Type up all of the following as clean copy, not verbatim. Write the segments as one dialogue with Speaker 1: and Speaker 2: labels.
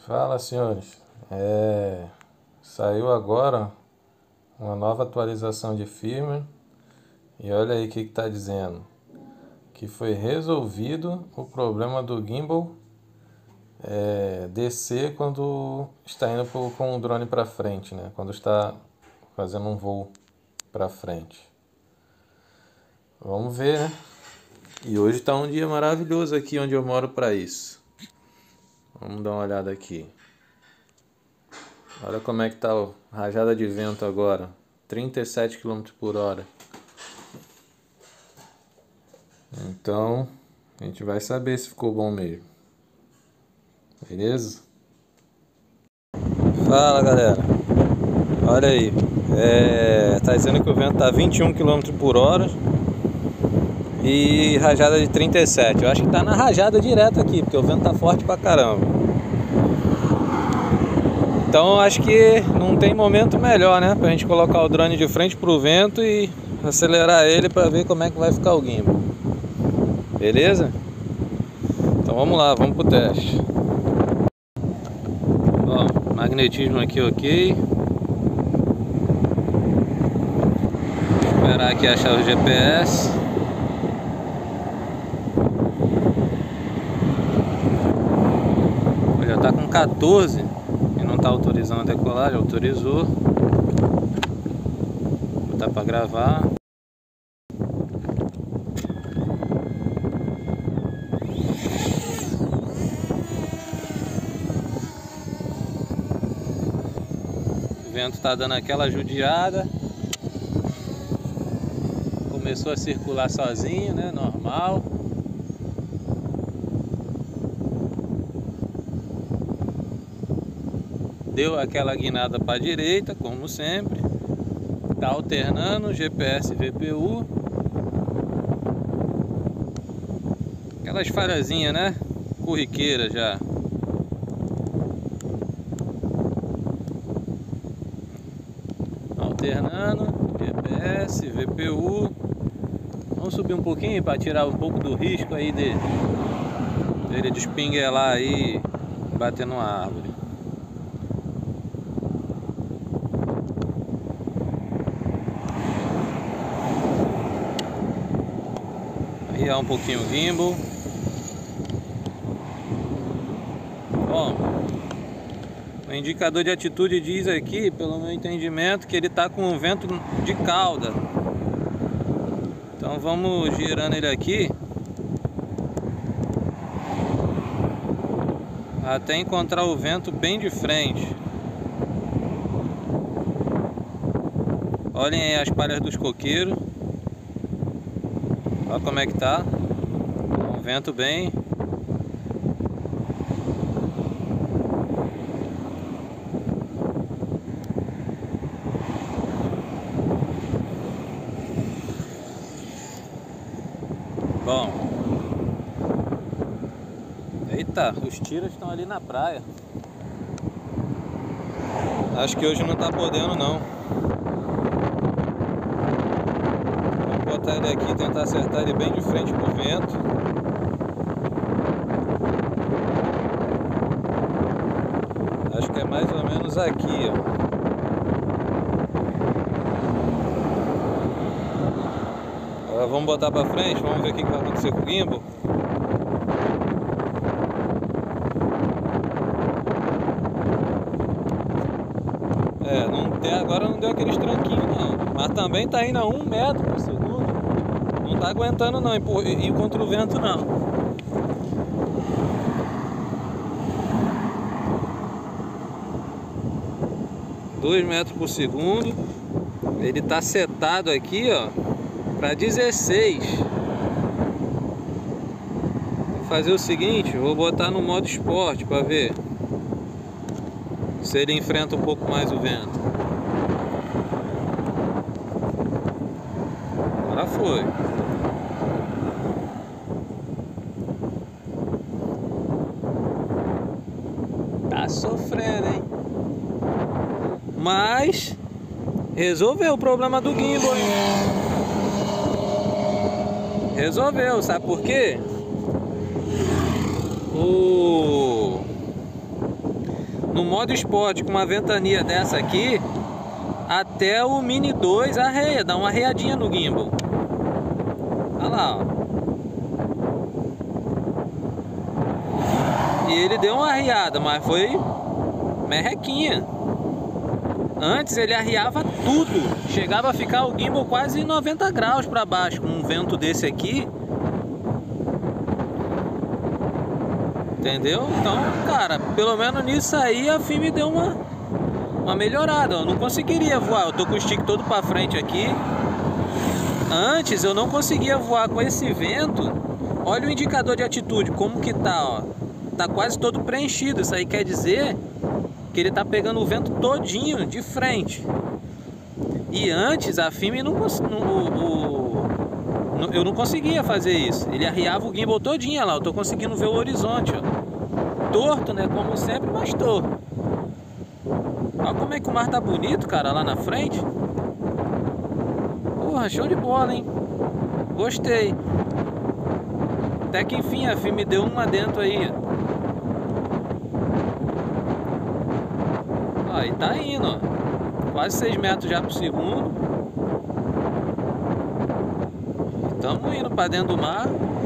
Speaker 1: Fala, senhores. Saiu agora uma nova atualização de firmware e olha aí o que está dizendo. Que foi resolvido o problema do gimbal descer quando está indo com o drone para frente, né? Quando está fazendo um voo para frente. Vamos ver, né? E hoje está um dia maravilhoso aqui onde eu moro para isso. Vamos dar uma olhada aqui. Olha como é que tá a rajada de vento agora. 37 km por hora. Então, a gente vai saber se ficou bom mesmo. Beleza? Fala, galera. Olha aí. Tá dizendo que o vento tá 21 km por hora. E rajada de 37. Eu acho que tá na rajada direta aqui, porque o vento tá forte pra caramba. Então acho que não tem momento melhor, né, pra gente colocar o drone de frente pro vento e acelerar ele pra ver como é que vai ficar o gimbal. Beleza? Então vamos lá, vamos pro teste. Bom, magnetismo aqui ok. Esperar aqui achar o GPS. Já tá com 14. Não está autorizando a decolagem, autorizou. Vou botar para gravar. O vento está dando aquela judiada. Começou a circular sozinho, né? Normal. Deu aquela guinada para a direita, como sempre. Tá alternando GPS e VPU. Aquelas falhazinhas, né? Corriqueira já. Alternando GPS, VPU. Vamos subir um pouquinho para tirar um pouco do risco aí dele despinguelar aí e bater numa árvore. Arriar um pouquinho o gimbal. Bom, o indicador de atitude diz aqui, pelo meu entendimento, que ele está com um vento de cauda. Então vamos girando ele aqui até encontrar o vento bem de frente. Olhem aí as palhas dos coqueiros. Olha como é que tá. Um vento bem. Bom. Eita, os tiros estão ali na praia. Acho que hoje não tá podendo não. Vou botar ele aqui e tentar acertar ele bem de frente pro vento. Acho que é mais ou menos aqui, ó. Agora vamos botar pra frente, vamos ver o que vai acontecer com o gimbal. Até agora não deu aqueles tranquinhos não, mas também tá indo a 1 metro por segundo. Não tá aguentando não, ir contra o vento não. Dois metros por segundo. Ele tá setado aqui, ó, para 16. Vou fazer o seguinte, vou botar no modo esporte para ver se ele enfrenta um pouco mais o vento. Agora foi. Tá sofrendo, hein? Mas resolveu o problema do gimbal, hein? Resolveu, sabe por quê? no modo esporte com uma ventania dessa aqui, até o Mini 2 arreia, dá uma arreadinha no gimbal. Olha lá, ó. E ele deu uma arriada, mas foi merrequinha. Antes ele arriava tudo, chegava a ficar o gimbal quase 90 graus para baixo com um vento desse aqui. Entendeu? Então, cara, pelo menos nisso aí a FIME deu uma melhorada. Eu não conseguiria voar, eu tô com o stick todo para frente aqui. Antes eu não conseguia voar com esse vento. Olha o indicador de atitude, como que tá, ó. Tá quase todo preenchido. Isso aí quer dizer que ele tá pegando o vento todinho de frente. E antes a FIME eu não conseguia fazer isso. Ele arriava o gimbal todinho, olha lá. Eu tô conseguindo ver o horizonte, ó. Torto, né? Como sempre, mas torto. Olha como é que o mar tá bonito, cara, lá na frente. Porra, show de bola, hein? Gostei. Até que enfim a FIME deu uma dentro aí. Aí tá indo, ó. Quase 6 metros já por segundo. Estamos indo para dentro do mar.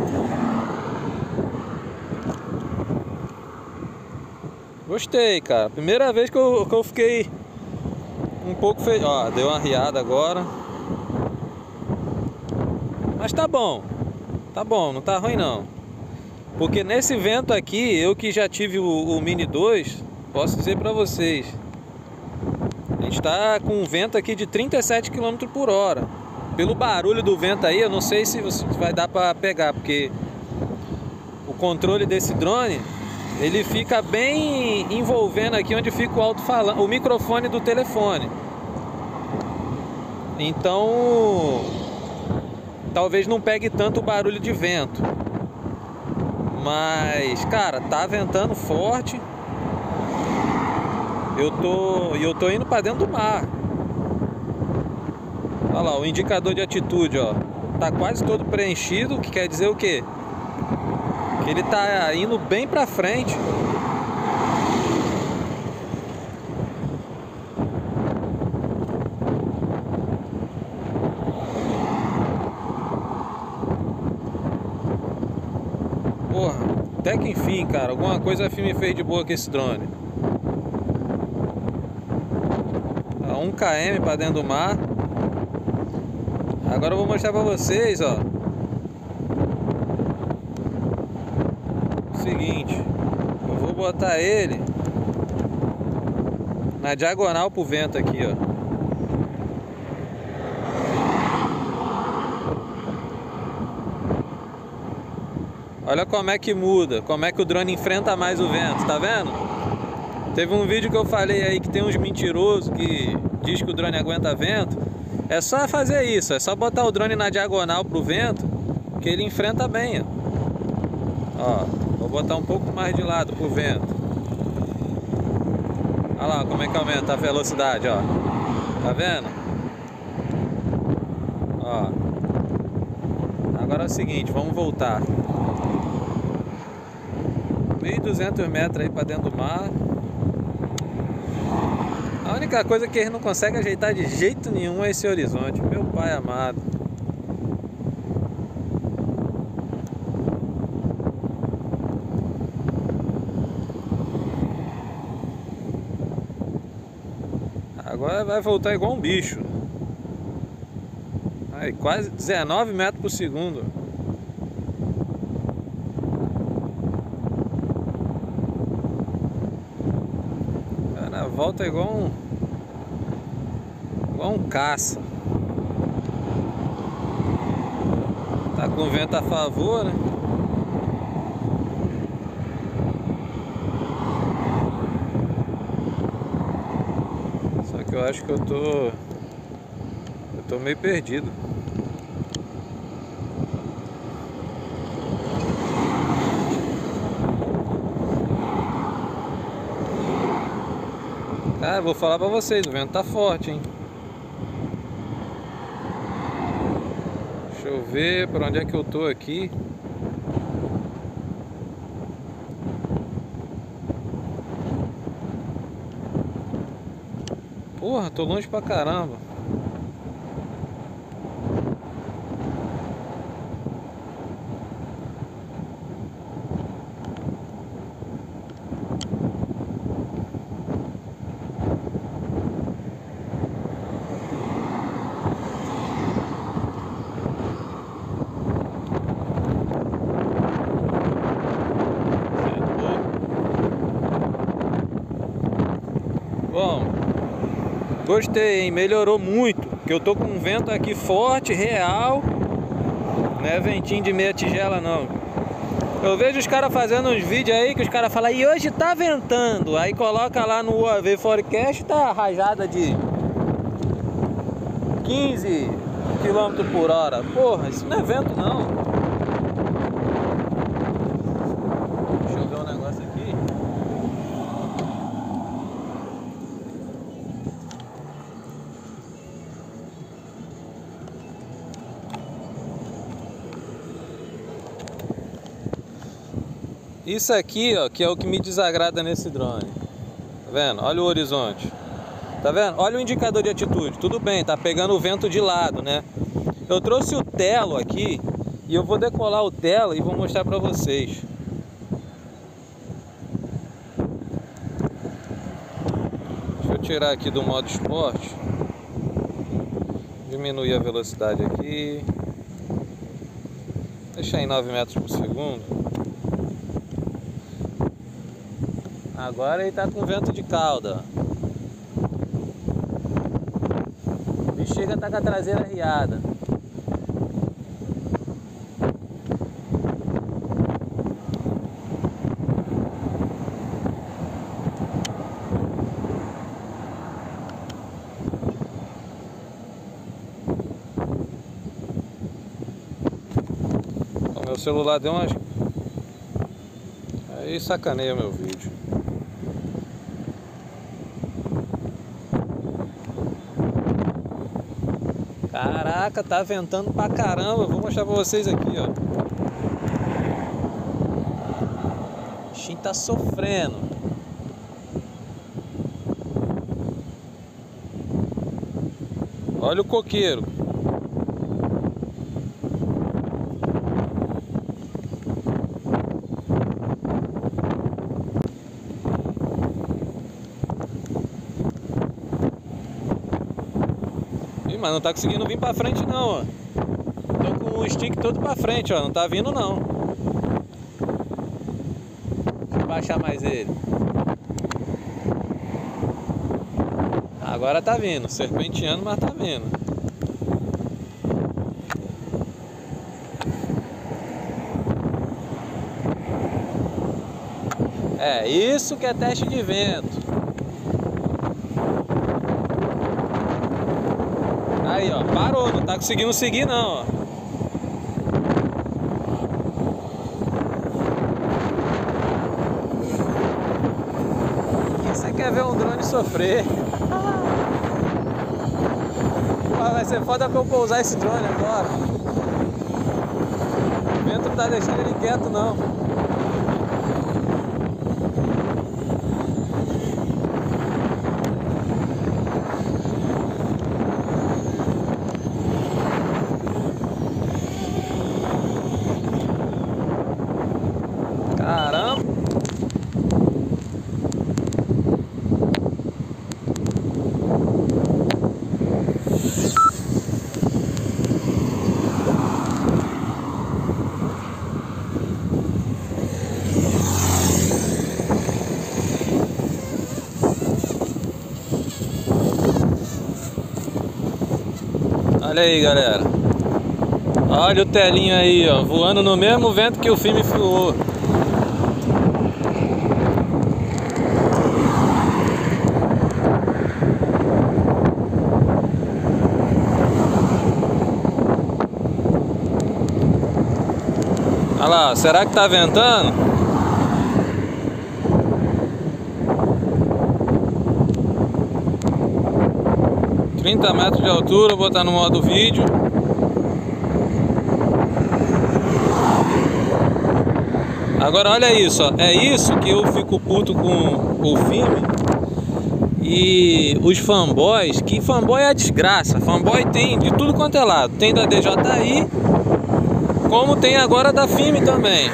Speaker 1: Gostei, cara. Primeira vez que eu fiquei um pouco feliz. Ó, deu uma riada agora. Mas tá bom. Tá bom, não tá ruim não. Porque nesse vento aqui, eu que já tive o Mini 2, posso dizer pra vocês. A gente tá com um vento aqui de 37 km por hora. Pelo barulho do vento aí, eu não sei se vai dar pra pegar, porque o controle desse drone, ele fica bem envolvendo aqui onde fica o alto-falante, o microfone do telefone. Então, talvez não pegue tanto o barulho de vento. Mas, cara, tá ventando forte. Eu tô indo pra dentro do mar. Olha lá, o indicador de atitude, ó, tá quase todo preenchido, o que quer dizer o quê? Que ele tá indo bem pra frente. Porra, até que enfim, cara, alguma coisa a FIME fez de boa com esse drone. A 1 km pra dentro do mar. Agora eu vou mostrar pra vocês, ó. O seguinte, eu vou botar ele na diagonal pro vento aqui, ó. Olha como é que muda, como é que o drone enfrenta mais o vento, tá vendo? Teve um vídeo que eu falei aí que tem uns mentirosos que diz que o drone aguenta vento. É só fazer isso, é só botar o drone na diagonal pro vento, que ele enfrenta bem, ó. Ó, vou botar um pouco mais de lado pro vento. Olha lá como é que aumenta a velocidade, ó. Tá vendo? Ó. Agora é o seguinte, vamos voltar. 1.200 metros aí pra dentro do mar. A única coisa que eles não conseguem ajeitar de jeito nenhum é esse horizonte. Meu pai amado. Agora vai voltar igual um bicho. Aí, quase 19 metros por segundo. Cara, volta igual um caça. Tá com vento a favor, né? Só que eu acho que eu tô meio perdido. Cara, vou falar pra vocês, o vento tá forte, hein? Deixa eu ver por onde é que eu tô aqui. Porra, tô longe pra caramba. Bom, gostei, hein? Melhorou muito. Porque eu tô com um vento aqui forte, real. Não é ventinho de meia tigela, não. Eu vejo os caras fazendo uns vídeos aí que os caras falam, e hoje tá ventando. Aí coloca lá no UAV Forecast, tá rajada de 15 km/h. Porra, isso não é vento, não. Deixa eu ver um negócio aqui. Isso aqui, ó, que é o que me desagrada nesse drone. Tá vendo? Olha o horizonte. Tá vendo? Olha o indicador de altitude. Tudo bem, tá pegando o vento de lado, né? Eu trouxe o telo aqui e eu vou decolar o telo e vou mostrar pra vocês. Deixa eu tirar aqui do modo esporte. Diminuir a velocidade aqui. Deixar em 9 metros por segundo. Agora ele tá com vento de cauda. O bicho chega a tá com a traseira riada. O meu celular deu umas... Aí sacaneia meu vídeo. Caraca, tá ventando pra caramba. Eu vou mostrar pra vocês aqui, ó. O bichinho tá sofrendo. Olha o coqueiro. Mas não tá conseguindo vir pra frente não, ó. Tô com o stick todo pra frente, ó. Não tá vindo não. Deixa eu baixar mais ele. Agora tá vindo. Serpenteando, mas tá vindo. É, isso que é teste de vento. Aí, ó, parou, não tá conseguindo seguir não, ó. Você quer ver um drone sofrer? Pô, vai ser foda pra eu pousar esse drone agora. O vento não tá deixando ele quieto não. Caramba! Olha aí, galera. Olha o telinho aí, ó, voando no mesmo vento que o filme voou. Olha lá, será que tá ventando? ...30 metros de altura, vou botar no modo vídeo. Agora olha isso, ó. É isso que eu fico puto com o filme. E os fanboys, que fanboy é a desgraça. Fanboy tem de tudo quanto é lado. Tem da DJI, como tem agora da FIME também.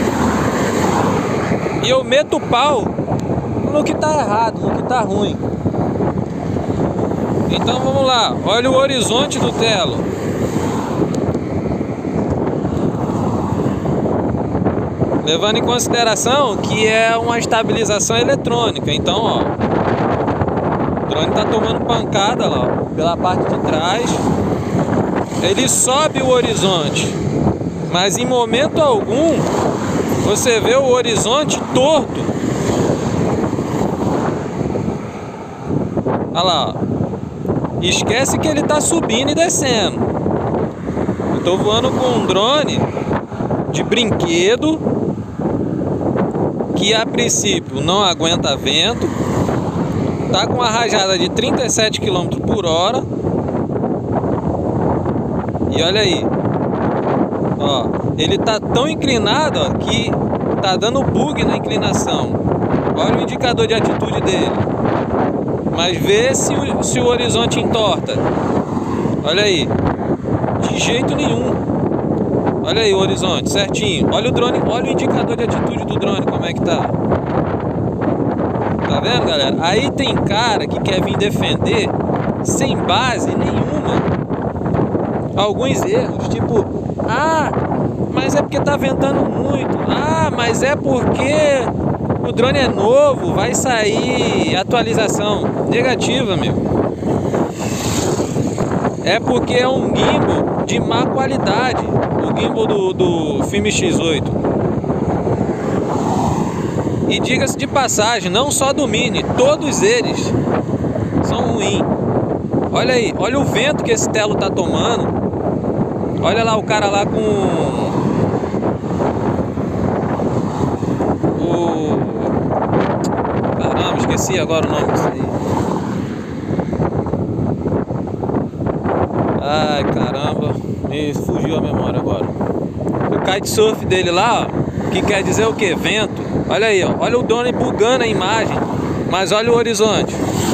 Speaker 1: E eu meto o pau no que tá errado, no que tá ruim. Então vamos lá, olha o horizonte do telo. Levando em consideração que é uma estabilização eletrônica. Então, ó, o drone tá tomando pancada lá, ó, pela parte de trás. Ele sobe o horizonte, mas em momento algum você vê o horizonte torto. Olha lá, ó. Esquece que ele tá subindo e descendo. Eu tô voando com um drone de brinquedo que a princípio não aguenta vento. Tá com uma rajada de 37 km por hora. E olha aí, ó, ele tá tão inclinado, ó, que tá dando bug na inclinação. Olha o indicador de atitude dele. Mas vê se o horizonte entorta. Olha aí, de jeito nenhum. Olha aí o horizonte, certinho. Olha o drone, olha o indicador de atitude do drone, como é que tá. Tá vendo, galera? Aí tem cara que quer vir defender sem base nenhuma alguns erros, tipo, ah, mas é porque tá ventando muito. Ah, mas é porque o drone é novo, vai sair atualização. Negativa, meu. É porque é um gimbal de má qualidade. O gimbal do FIME X8. E diga-se de passagem, não só do Mini, todos eles são ruins. Olha aí, olha o vento que esse telo tá tomando. Olha lá o cara lá com o... Caramba, esqueci agora o nome disso aí. Ai, caramba, me fugiu a memória agora. O kitesurf dele lá, ó, que quer dizer o que? Vento. Olha aí, ó, olha o drone bugando a imagem, mas olha o horizonte.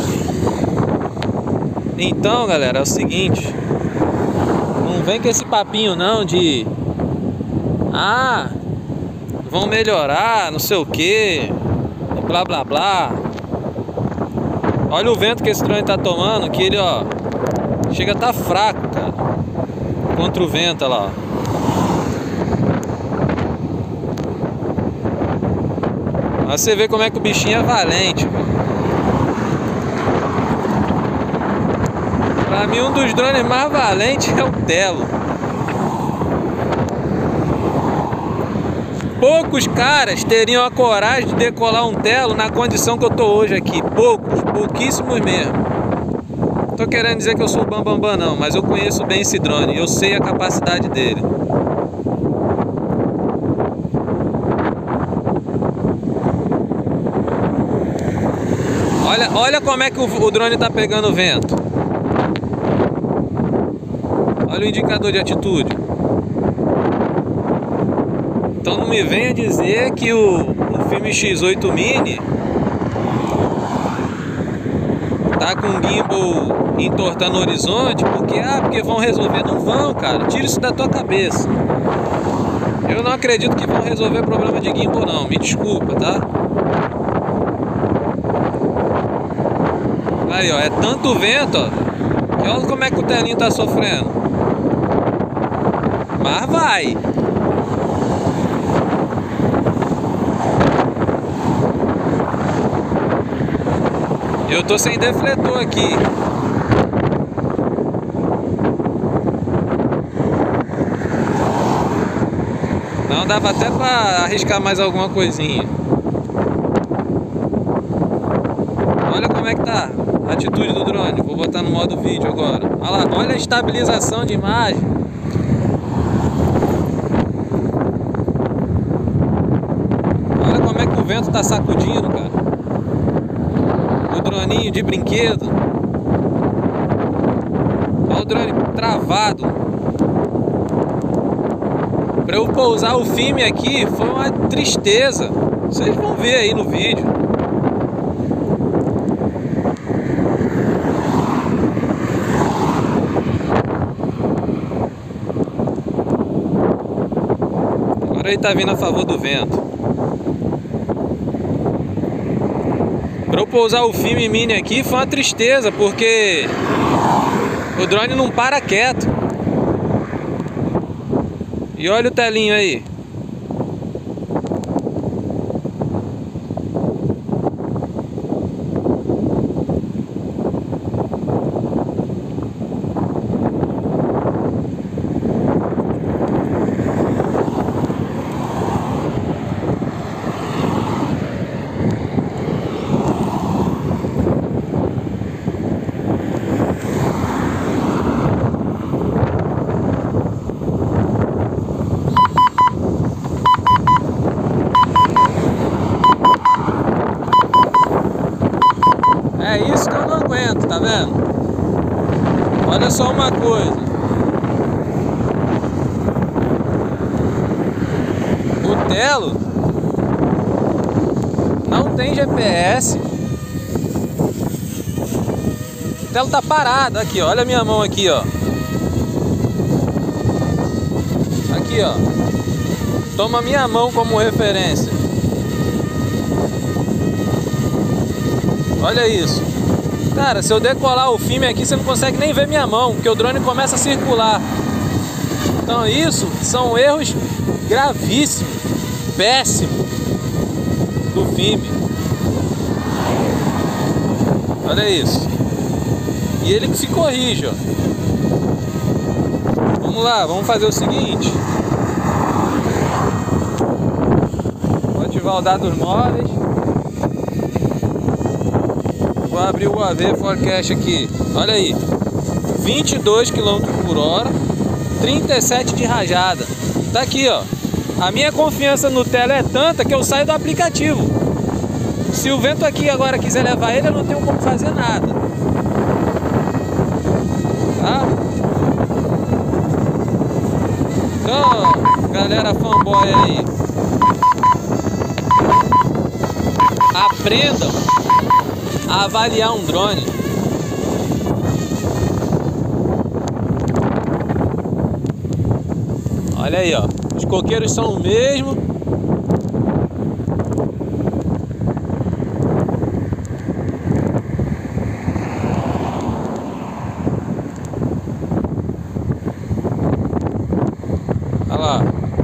Speaker 1: Então, galera, é o seguinte, não vem com esse papinho não de ah, vão melhorar, não sei o que, blá blá blá. Olha o vento que esse drone tá tomando, que ele, ó, chega a tá fraco, cara, contra o vento, olha lá. Mas você vê como é que o bichinho é valente, cara. Pra mim, um dos drones mais valentes é o Telo. Poucos caras teriam a coragem de decolar um Telo na condição que eu tô hoje aqui. Pouquíssimos mesmo. Tô querendo dizer que eu sou o bambambam não, mas eu conheço bem esse drone, eu sei a capacidade dele. Olha como é que o drone tá pegando o vento. Olha o indicador de atitude. Então não me venha dizer que o FIME X8 Mini tá com o gimbal entortando o horizonte porque vão resolver. Não vão, cara, tira isso da tua cabeça. Eu não acredito que vão resolver problema de gimbal não, me desculpa, tá? Aí, ó, é tanto vento, ó, que olha como é que o telinho tá sofrendo. Mas vai. Eu tô sem defletor aqui. Não, dava até pra arriscar mais alguma coisinha. Olha como é que tá a atitude do drone. Vou botar no modo vídeo agora. Olha lá, olha a estabilização de imagem. Olha como é que o vento tá sacudindo, cara. O droninho de brinquedo. Olha o drone travado. Pra eu pousar o FIME aqui foi uma tristeza. Vocês vão ver aí no vídeo. Agora ele tá vindo a favor do vento. Pra eu pousar o filme mini aqui foi uma tristeza, porque o drone não para quieto. E olha o telinho aí. É isso que eu não aguento, tá vendo? Olha só uma coisa. O Telo não tem GPS. O Telo tá parado aqui, ó. Olha a minha mão aqui, ó. Aqui, ó. Toma minha mão como referência. Olha isso. Cara, se eu decolar o filme aqui, você não consegue nem ver minha mão, porque o drone começa a circular. Então isso são erros gravíssimos, péssimos do filme. Olha isso. E ele que se corrige, ó. Vamos lá, vamos fazer o seguinte. Vou ativar o dados móveis. Vou abrir o AV Forecast aqui. Olha aí. 22 km/h, 37 de rajada. Tá aqui, ó. A minha confiança no Telo é tanta que eu saio do aplicativo. Se o vento aqui agora quiser levar ele, eu não tenho como fazer nada. Tá? Então, galera fanboy aí, aprendam a avaliar um drone. Olha aí, ó. Os coqueiros são o mesmo. Olha lá.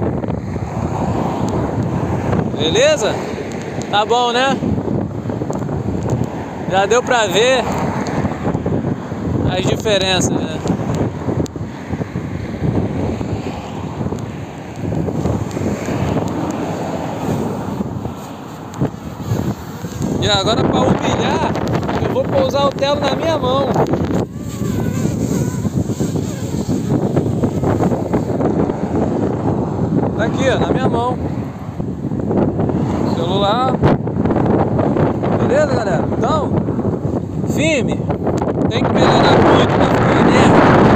Speaker 1: Beleza? Tá bom, né? Já deu pra ver as diferenças, né? E agora, para humilhar, eu vou pousar o Telo na minha mão. Tá aqui, ó, na minha mão. Celular. Beleza, galera? Então, filme tem que melhorar muito na fluidez.